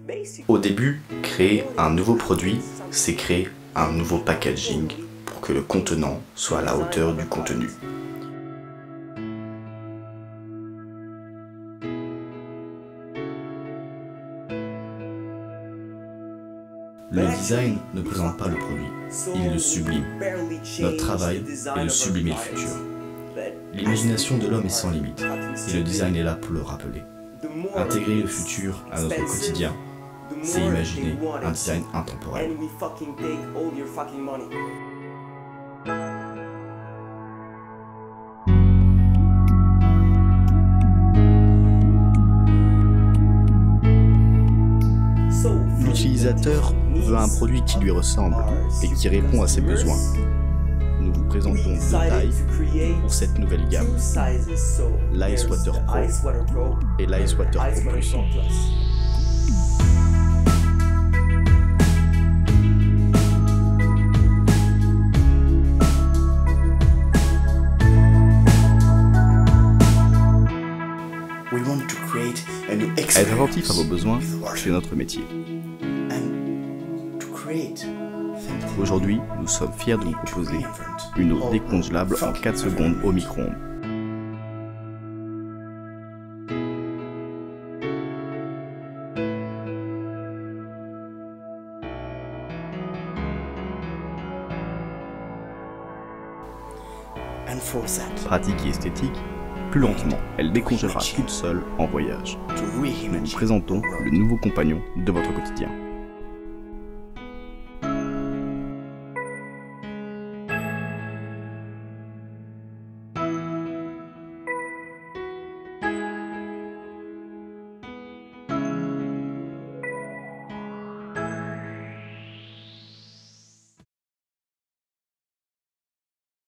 Au début, créer un nouveau produit, c'est créer un nouveau packaging pour que le contenant soit à la hauteur du contenu. Le design ne présente pas le produit, il le sublime. Notre travail est de sublimer le futur. L'imagination de l'homme est sans limite, et le design est là pour le rappeler. Intégrer le futur à notre quotidien, c'est imaginer un design intemporel. L'utilisateur veut un produit qui lui ressemble et qui répond à ses besoins. Nous vous présentons deux tailles pour cette nouvelle gamme, l'Ice Water Pro et l'Ice Water Pro Plus. Être attentif à vos besoins, c'est notre métier. Aujourd'hui, nous sommes fiers de vous proposer une eau décongelable en 4 secondes au micro-ondes. Pratique et esthétique, plus lentement, elle décongèlera toute seule en voyage. Nous vous présentons le nouveau compagnon de votre quotidien.